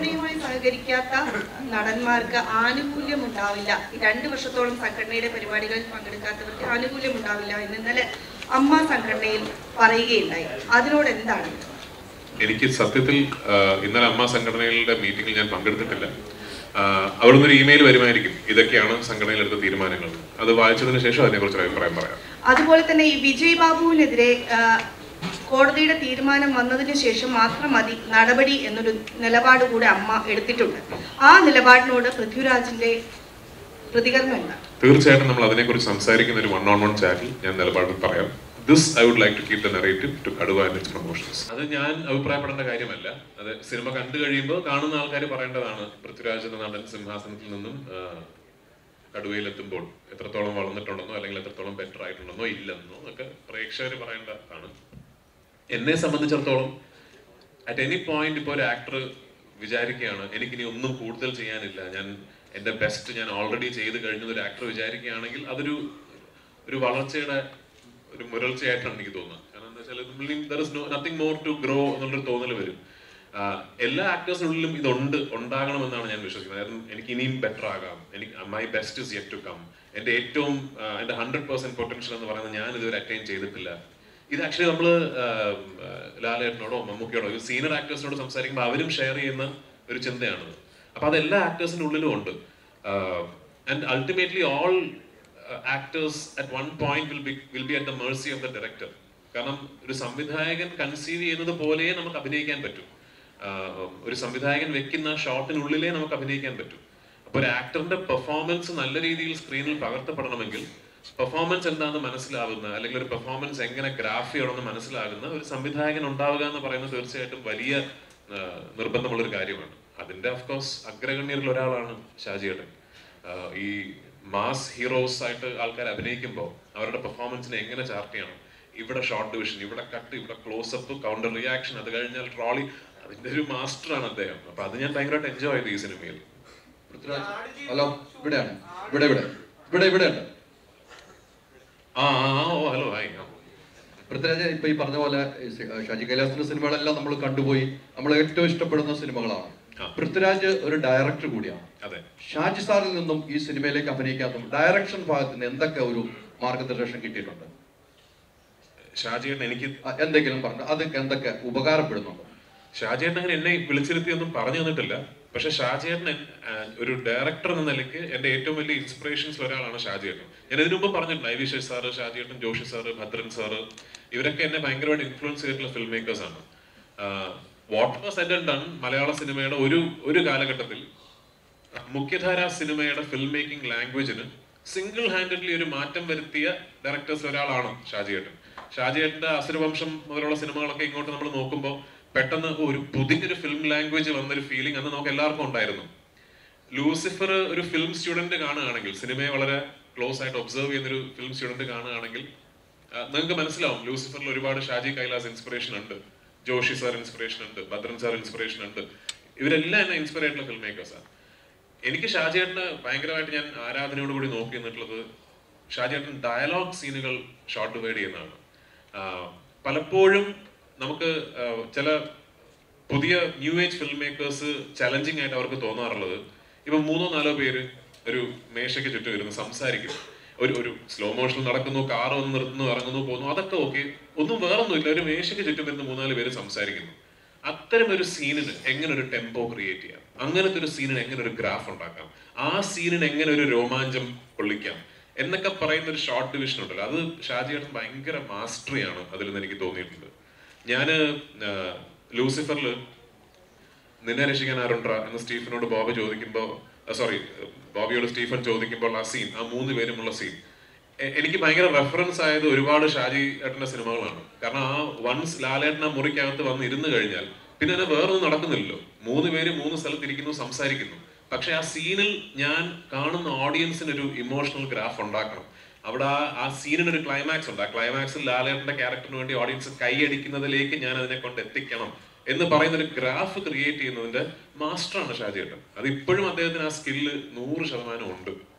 സംഘടനയുമായി സഹകരിക്കാത്ത നടന്മാർക്ക് ആനുകൂല്യം ഉണ്ടാവില്ല. 2 വർഷത്തോളം സംഘടനയുടെ പരിപാടികളിൽ പങ്കെടുക്കാത്തവർക്ക് ആനുകൂല്യം ഉണ്ടാവില്ല എന്ന് ഇന്നലെ അമ്മ സംഘടനയിൽ പറയുകയുണ്ടായി. അതിനോട് എന്താണ്? എനിക്ക് സത്യത്തിൽ ഇന്നലെ അമ്മ സംഘടനകളുടെ മീറ്റിംഗിൽ ഞാൻ പങ്കെടുത്തിട്ടില്ല. അവിടെ നിന്നൊരു ഇമെയിൽ വരുമായിരിക്കും, ഇതൊക്കെയാണ് സംഘടനയിലെടുത്ത തീരുമാനങ്ങൾ. അത് വായിച്ചതിന് ശേഷം അതിനെക്കുറിച്ച് അഭിപ്രായം പറയാം. അതുപോലെ തന്നെ ഈ വിജയ് ബാബുവിനെതിരെ കോടതിയുടെ തീരുമാനം വന്നതിന് ശേഷം മാത്രം മതി നടപടി എന്നൊരു നിലപാട് കൂടെ അമ്മ എടുത്തിട്ടുണ്ട്. ആ നിലപാടിനോട് പൃഥ്വിരാജിന്റെ പ്രതികരണം എന്താണ്? തീർച്ചയായിട്ടും നമ്മൾ അതിനെക്കുറിച്ച് സംസാരിക്കുന്ന ഒരു 1-on-1 ചാറ്റിൽ ഞാൻ നിലപാട് പറയാം. This I would like to keep the narrative to Kaduva and its promotions. അത് ഞാൻ അഭിപ്രായപ്പെടേണ്ട കാര്യമല്ല. അത് സിനിമ കണ്ടു കഴിയുമ്പോൾ കാണുന്ന ആൾക്കാർ പറയേണ്ടതാണ്. പൃഥ്വിരാജ് എന്ന നടൻ സിംഹാസനത്തിൽ നിന്നും കടുവയിലെത്തുമ്പോൾ എത്രത്തോളം വളർന്നിട്ടുണ്ടെന്നോ അല്ലെങ്കിൽ എത്രത്തോളം ബെറ്റർ ആയിട്ടുണ്ടെന്നോ ഇല്ലെന്നോ ഒക്കെ പ്രേക്ഷകർ പറയേണ്ടതാണ്. എന്നെ സംബന്ധിച്ചിടത്തോളം അറ്റ് എനി പോയിന്റ് ഇപ്പോൾ ഒരു ആക്ടർ വിചാരിക്കുകയാണ് എനിക്കിനി ഒന്നും കൂടുതൽ ചെയ്യാനില്ല, ഞാൻ എൻ്റെ ബെസ്റ്റ് ഞാൻ ഓൾറെഡി ചെയ്ത് കഴിഞ്ഞത് ഒരു ആക്ടർ വിചാരിക്കുകയാണെങ്കിൽ അതൊരു വളർച്ചയുടെ ഒരു മുരൾച്ചയായിട്ടാണ് എനിക്ക് തോന്നുന്നത്. കാരണം എന്താ വെച്ചാൽ നത്തിങ് മോർ ടു ഗ്രോ എന്നുള്ളൊരു തോന്നൽ വരും. എല്ലാ ആക്ടേഴ്സിനുള്ളിലും ഉണ്ടാകണമെന്നാണ് ഞാൻ വിശ്വസിക്കുന്നത്. കാരണം എനിക്ക് ഇനിയും ബെറ്റർ ആകാം, my best is yet to come, എൻ്റെ 100% പൊട്ടൻഷ്യൽ എന്ന് പറയുന്നത് ഞാൻ ഇതുവരെ അറ്റൈൻ ചെയ്തിട്ടില്ല. ഇത് ആക്ച്വലി നമ്മൾ ലാലേട്ടനോടോ മമ്മൂക്കയോടോ സീനിയർ ആക്ടേഴ്സിനോട് സംസാരിക്കുമ്പോൾ അവരും ഷെയർ ചെയ്യുന്ന ഒരു ചിന്തയാണത്. അപ്പൊ അത് എല്ലാ ആക്ടേഴ്സിൻ്റെ ഉള്ളിലും ഉണ്ട്. And ultimately all actors at one point will be at the mercy of the director. കാരണം ഒരു സംവിധായകൻ കൺസീവ് ചെയ്യുന്നത് പോലെ നമുക്ക് അഭിനയിക്കാൻ പറ്റും. ഒരു സംവിധായകൻ വെക്കുന്ന ഷോട്ടിനുള്ളിലേ നമുക്ക് അഭിനയിക്കാൻ പറ്റും. അപ്പോൾ ഒരു ആക്ടറിന്റെ പെർഫോമൻസ് നല്ല രീതിയിൽ സ്ക്രീനിൽ പകർത്തപ്പെടണമെങ്കിൽ പെർഫോമൻസ് എന്താണെന്ന് മനസ്സിലാവുന്ന, അല്ലെങ്കിൽ ഒരു പെർഫോമൻസ് എങ്ങനെ ഗ്രാഫ് ചെയ്യണമെന്ന് മനസ്സിലാകുന്ന ഒരു സംവിധായകൻ ഉണ്ടാവുക എന്ന് പറയുന്നത് തീർച്ചയായിട്ടും വലിയ നിർബന്ധമുള്ളൊരു കാര്യമാണ്. അതിന്റെ ഓഫ്കോഴ്സ് അഗ്രഗണ്യരിൽ ഒരാളാണ് ഷാജിയേട്ടൻ. ഈ മാസ് ഹീറോസ് ആയിട്ട് ആൾക്കാർ അഭിനയിക്കുമ്പോൾ അവരുടെ പെർഫോമൻസിനെ എങ്ങനെ ചാർട്ട് ചെയ്യണം, ഇവിടെ ഷോർട്ട് ഡിവിഷൻ, ഇവിടെ കട്ട്, ഇവിടെ ക്ലോസപ്പ്, കൗണ്ടർ റിയാക്ഷൻ, അത് കഴിഞ്ഞാൽ ട്രോളി, അതിന്റെ ഒരു മാസ്റ്ററാണ് അദ്ദേഹം. അപ്പൊ അത് ഞാൻ ഭയങ്കരമായിട്ട് എൻജോയ് ചെയ്തു ഈ സിനിമയിൽ. ഹലോ, ഇവിടെയാണ്, ഇവിടെ ഉണ്ട്. Hello, hi. പൃഥ്വിരാജ് ഇപ്പൊ ഈ പറഞ്ഞ പോലെ ഷാജി കൈലാസിന്റെ സിനിമകളെല്ലാം നമ്മൾ കണ്ടുപോയി, നമ്മൾ ഏറ്റവും ഇഷ്ടപ്പെടുന്ന സിനിമകളാണ്. പൃഥ്വിരാജ് ഒരു ഡയറക്ടർ കൂടിയാണ്. അതെ. ഷാജി സാറിൽ നിന്നും ഈ സിനിമയിലേക്ക് അഭിനയിക്കാത്ത ഡയറക്ഷൻ ഭാഗത്തിന് എന്തൊക്കെ ഒരു മാർഗനിർദ്ദേശം കിട്ടിയിട്ടുണ്ട്? ഷാജിയേട്ടൻ എനിക്ക് എന്തെങ്കിലും പറഞ്ഞു, അത് എന്തൊക്കെ ഉപകാരപ്പെടുന്നുണ്ടോ? ഷാജിയേട്ടൻ അങ്ങനെ എന്നെ വിളിച്ചിരുത്തിയൊന്നും പറഞ്ഞു തന്നിട്ടില്ല. പക്ഷെ ഷാജിയേട്ടൻ ഒരു ഡയറക്ടർ എന്ന നിലയ്ക്ക് എന്റെ ഏറ്റവും വലിയ ഇൻസ്പിറേഷൻസിൽ ഒരാളാണ് ഷാജിയേട്ടൻ. ഞാൻ ഇതിനു മുമ്പ് പറഞ്ഞിട്ടുണ്ട്, ഐവിശേഷ് സാറ്, ഷാജിയേട്ടൻ, ജോഷി സാറ്, ഭദ്രൻ സാറ്, ഇവരൊക്കെ എന്നെ ഭയങ്കരമായിട്ട് ഇൻഫ്ലുവൻസ് ചെയ്തിട്ടുള്ള ഫിൽം മേക്കേഴ്സ് ആണ്. What was said and done മലയാള സിനിമയുടെ ഒരു കാലഘട്ടത്തിൽ മുഖ്യധാര സിനിമയുടെ ഫിൽം മേക്കിംഗ് ലാംഗ്വേജിന് സിംഗിൾ ഹാൻഡഡ്ലി ഒരു മാറ്റം വരുത്തിയ ഡയറക്ടേഴ്സിൽ ഒരാളാണ് ഷാജിയേട്ടൻ. ഷാജിയേട്ടന്റെ അസുരവംശം മുതലുള്ള സിനിമകളൊക്കെ ഇങ്ങോട്ട് നമ്മൾ നോക്കുമ്പോൾ പെട്ടെന്ന് ഒരു പുതിയൊരു ഫിലിം ലാംഗ്വേജ് വന്നൊരു ഫീലിംഗ് അന്ന് നമുക്ക് എല്ലാവർക്കും ഉണ്ടായിരുന്നു. ലൂസിഫർ ഒരു ഫിലിം സ്റ്റുഡന്റ് കാണുകയാണെങ്കിൽ, സിനിമയെ വളരെ ക്ലോസ് ആയിട്ട് ഒബ്സർവ് ചെയ്യുന്നൊരു ഫിലിം സ്റ്റുഡന്റ് കാണുകയാണെങ്കിൽ നിങ്ങൾക്ക് മനസ്സിലാവും ലൂസിഫറിൽ ഒരുപാട് ഷാജി കൈലാസ് ഇൻസ്പിറേഷൻ ഉണ്ട്, ജോഷി സാർ ഇൻസ്പിറേഷൻ ഉണ്ട്, ഭദ്രൻ സാർ ഇൻസ്പിറേഷൻ ഉണ്ട്. ഇവരെല്ലാം എന്നെ ഇൻസ്പയർ ആയിട്ടുള്ള ഫിലിം മേക്കേഴ്സാണ്. എനിക്ക് ഷാജിയേട്ടന് ഭയങ്കരമായിട്ട് ഞാൻ ആരാധനയോട് കൂടി നോക്കി നിന്നിട്ടുള്ളത്, ഷാജിയേട്ടൻ ഡയലോഗ് സീനുകൾ ഷോർട്ട് ഡിവൈഡ് ചെയ്യുന്നതാണ്. പലപ്പോഴും നമുക്ക് ചില പുതിയ new age film makers challenging ആയിട്ട് അവർക്ക് തോന്നാറുള്ളത്, ഇപ്പൊ 3-4 പേര് ഒരു മേശയ്ക്ക് ചുറ്റും ഇരുന്ന് സംസാരിക്കും. ഒരു സ്ലോ മോഷനിൽ നടക്കുന്നു, കാർ ഒന്ന് നിർത്തുന്നു, ഇറങ്ങുന്നു, പോകുന്നു, അതൊക്കെ ഓക്കെ. ഒന്നും വേറൊന്നുമില്ല, ഒരു മേശയ്ക്ക് ചുറ്റും ഇരുന്ന് 3-4 പേര് സംസാരിക്കുന്നു. അത്തരം ഒരു സീനിന് എങ്ങനെ ഒരു ടെമ്പോ ക്രിയേറ്റ് ചെയ്യാം, അങ്ങനത്തെ ഒരു സീനിന് എങ്ങനെ ഒരു ഗ്രാഫ് ഉണ്ടാക്കാം, ആ സീനിന് എങ്ങനെ ഒരു രോമാഞ്ചം കൊള്ളിക്കാം എന്നൊക്കെ പറയുന്ന ഒരു ഷോർട്ട് ഡിവിഷൻ ഉണ്ടല്ലോ, അത് ഷാജിയേട്ടൻ ഭയങ്കര മാസ്റ്ററിയാണ് അതിൽ നിന്ന് എനിക്ക് തോന്നിയിട്ടുണ്ട്. ഞാന് ലൂസിഫറിൽ നിന്നെ രക്ഷിക്കാൻ ആരുണ്ട്ര എന്ന് സ്റ്റീഫനോട് ബോബിയോട് സ്റ്റീഫൻ ചോദിക്കുമ്പോൾ ആ സീൻ, ആ 3 പേരുമുള്ള സീൻ എനിക്ക് ഭയങ്കര റെഫറൻസ് ആയത് ഒരുപാട് ഷാജി ഏട്ടന്റെ സിനിമകളാണ്. കാരണം ആ വൺസ് ലാലേട്ടൻ ആ മുറിക്കകത്ത് വന്ന് ഇരുന്ന് കഴിഞ്ഞാൽ പിന്നെ അത് വേറൊന്നും നടക്കുന്നില്ലല്ലോ. 3 പേര് 3 സ്ഥലത്തിരിക്കുന്നു, സംസാരിക്കുന്നു. പക്ഷെ ആ സീനിൽ ഞാൻ കാണുന്ന ഓഡിയൻസിന് ഒരു ഇമോഷണൽ ഗ്രാഫ് ഉണ്ടാക്കണം. അവിടെ ആ സീനിന് ഒരു ക്ലൈമാക്സ് ഉണ്ട്. ആ ക്ലൈമാക്സിൽ ലാലേട്ടന്റെ ക്യാരക്ടറിന് വേണ്ടി ഓഡിയൻസ് കൈയടിക്കുന്നതിലേക്ക് ഞാൻ അതിനെ കൊണ്ട് എത്തിക്കണം എന്ന് പറയുന്ന ഒരു ഗ്രാഫ് ക്രിയേറ്റ് ചെയ്യുന്നതിന്റെ മാസ്റ്ററാണ് ഷാജിയേട്ടൻ. അത് ഇപ്പോഴും അദ്ദേഹത്തിന് ആ സ്കില്ല് 100% ഉണ്ട്.